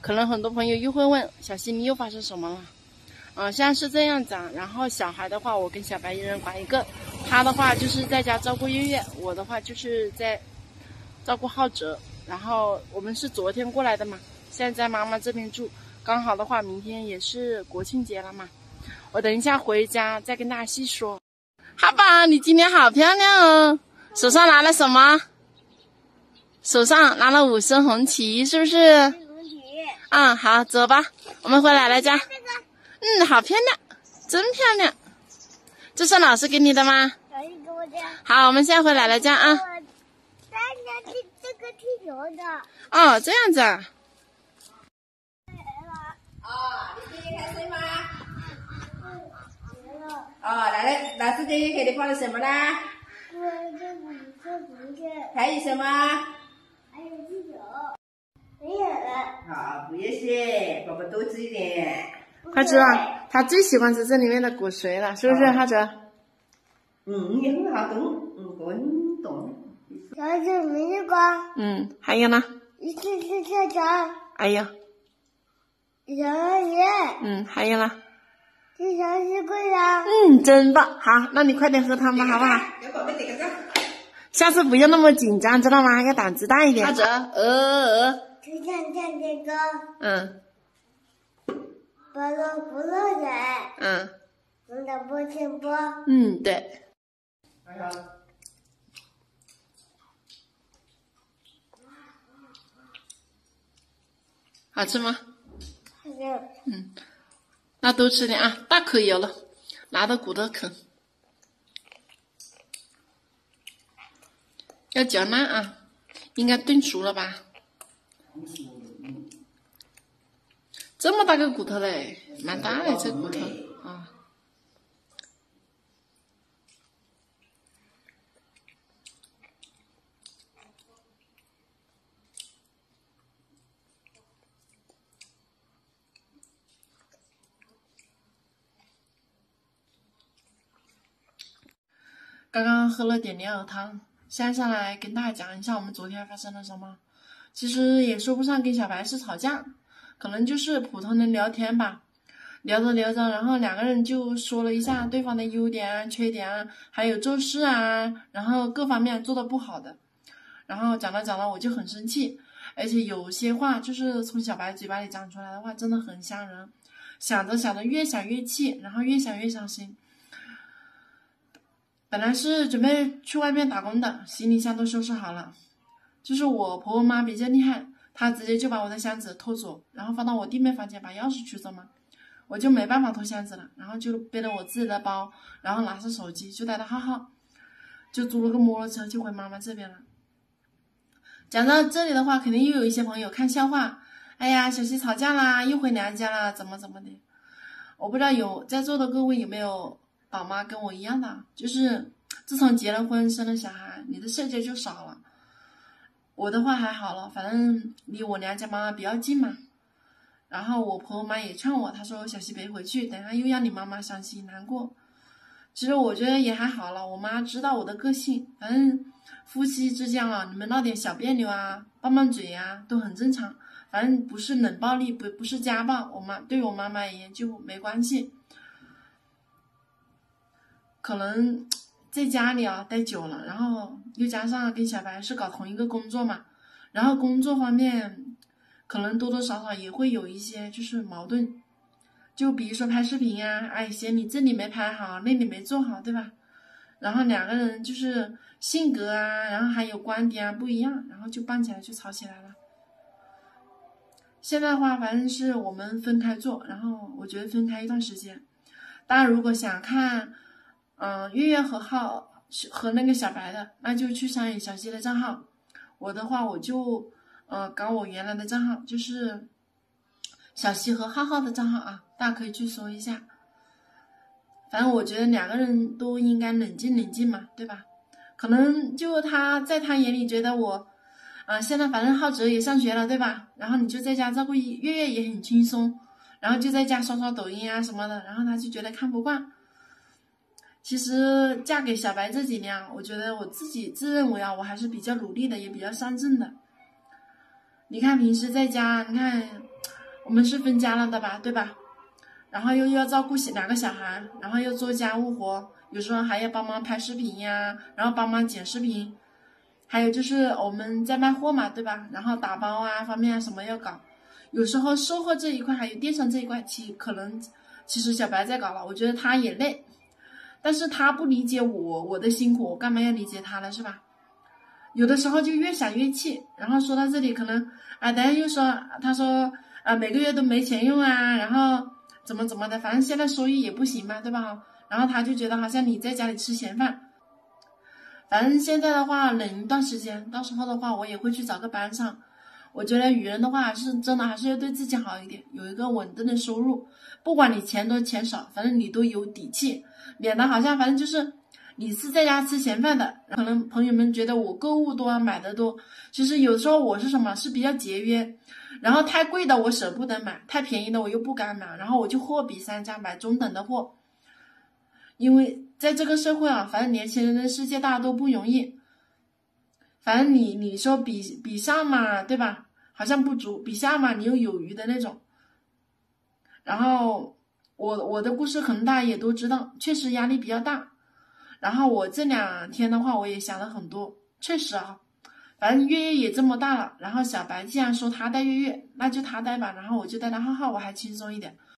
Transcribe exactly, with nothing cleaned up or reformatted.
可能很多朋友又会问小溪你又发生什么了？嗯、呃，现在是这样子啊。然后小孩的话，我跟小白一人管一个，他的话就是在家照顾月月，我的话就是在照顾浩哲。然后我们是昨天过来的嘛，现在在妈妈这边住，刚好的话明天也是国庆节了嘛。我等一下回家再跟大家细说。哈宝，你今天好漂亮哦！手上拿了什么？手上拿了五升红旗，是不是？ 红旗。 嗯，好，走吧，我们回奶奶家。嗯，好漂亮，真漂亮。这是老师给你的吗？ 老师给我的。 好，我们现在回奶奶家啊。 大家是这个踢球的。 哦，这样子啊。 哦，你今天开心吗？哦，来了，老师今天给你放了什么啦？ 我这五个不是。 还有什么？ 还有踢球。没有了。 好，不要谢，宝宝多吃一点。 快吃啊！他最喜欢吃这里面的果水了，是不是，浩哲？ 嗯，也很好懂，嗯，我很懂。 小子没那个。 嗯，还有呢？ 一次次跳墙。 还有。 小鱼。 嗯，还有呢？ 这条是贵呀。 嗯，真棒！好，那你快点喝汤吧，好不好？ 给宝贝点个赞。 下次不要那么紧张，知道吗？要胆子大一点。浩哲，鹅鹅鹅。 就像这样这个。 嗯。 不漏不漏水。 嗯。 红的不清波。 嗯，对。 哎呀。 好吃吗？ 好吃。 嗯，那多吃点啊，大口油了，拿到骨头啃。要嚼烂啊，应该炖熟了吧？这么大个骨头嘞，蛮大的这骨头啊。刚刚喝了点莲藕汤，现在上来跟大家讲一下我们昨天发生了什么。其实也说不上跟小白是吵架，可能就是普通的聊天吧。聊着聊着，然后两个人就说了一下对方的优点啊、缺点啊，还有做事啊，然后各方面做的不好的。然后讲着讲着我就很生气，而且有些话就是从小白嘴巴里讲出来的话真的很伤人。想着想着越想越气，然后越想越伤心。本来是准备去外面打工的，行李箱都收拾好了。就是我婆婆妈比较厉害，她直接就把我的箱子拖走，然后放到我弟妹房间，把钥匙取走嘛。我就没办法拖箱子了，然后就背了我自己的包，然后拿着手机就带着浩浩，就租了个摩托车就回妈妈这边了。讲到这里的话，肯定又有一些朋友看笑话，哎呀，小溪吵架啦，又回娘家啦，怎么怎么的。我不知道有在座的各位有没有宝妈跟我一样的，就是自从结了婚生了小孩，你的社交就少了。我的话还好了，反正离我娘家妈妈比较近嘛。然后我婆婆妈也劝我，她说小溪别回去，等下又让你妈妈伤心难过。其实我觉得也还好了，我妈知道我的个性，反正夫妻之间啊，你们闹点小别扭啊，拌拌嘴啊，都很正常。反正不是冷暴力，不不是家暴，我妈对我妈妈而言就没关系。可能在家里啊待久了，然后又加上跟小白是搞同一个工作嘛，然后工作方面可能多多少少也会有一些就是矛盾。就比如说拍视频啊，哎，嫌你这里没拍好，那里没做好，对吧？然后两个人就是性格啊，然后还有观点啊不一样，然后就拌起来就吵起来了。现在的话，反正是我们分开做，然后我觉得分开一段时间。当然，如果想看，嗯、呃，月月和浩和那个小白的，那就去上小溪的账号。我的话，我就呃搞我原来的账号，就是小溪和浩浩的账号啊，大家可以去搜一下。反正我觉得两个人都应该冷静冷静嘛，对吧？可能就他在他眼里觉得我。啊，现在反正浩哲也上学了，对吧？然后你就在家照顾月月也很轻松，然后就在家刷刷抖音啊什么的，然后他就觉得看不惯。其实嫁给小白这几年啊，我觉得我自己自认为啊，我还是比较努力的，也比较上进的。你看平时在家，你看我们是分家了的吧，对吧？然后又要照顾两个小孩，然后又做家务活，有时候还要帮忙拍视频呀，然后帮忙剪视频，还有就是我们在卖货嘛，对吧？然后打包啊方面啊什么要搞，有时候售后这一块还有电商这一块，其可能其实小白在搞了，我觉得他也累，但是他不理解我我的辛苦，我干嘛要理解他了，是吧？有的时候就越想越气，然后说到这里可能啊，等下又说他说啊每个月都没钱用啊，然后怎么怎么的，反正现在收益也不行嘛，对吧？然后他就觉得好像你在家里吃闲饭。反正现在的话，忍一段时间，到时候的话，我也会去找个班上。我觉得女人的话，是真的还是要对自己好一点，有一个稳定的收入，不管你钱多钱少，反正你都有底气，免得好像反正就是你是在家吃闲饭的。可能朋友们觉得我购物多，买的多，其实有时候我是什么，是比较节约。然后太贵的我舍不得买，太便宜的我又不敢买，然后我就货比三家，买中等的货。因为在这个社会啊，反正年轻人的世界大家都不容易，反正你你说比比上嘛，对吧？好像不足，比下嘛你又有余的那种。然后我我的故事可能大家也都知道，确实压力比较大。然后我这两天的话，我也想了很多，确实啊。反正月月也这么大了，然后小白既然说他带月月，那就他带吧，然后我就带他浩浩，我还轻松一点。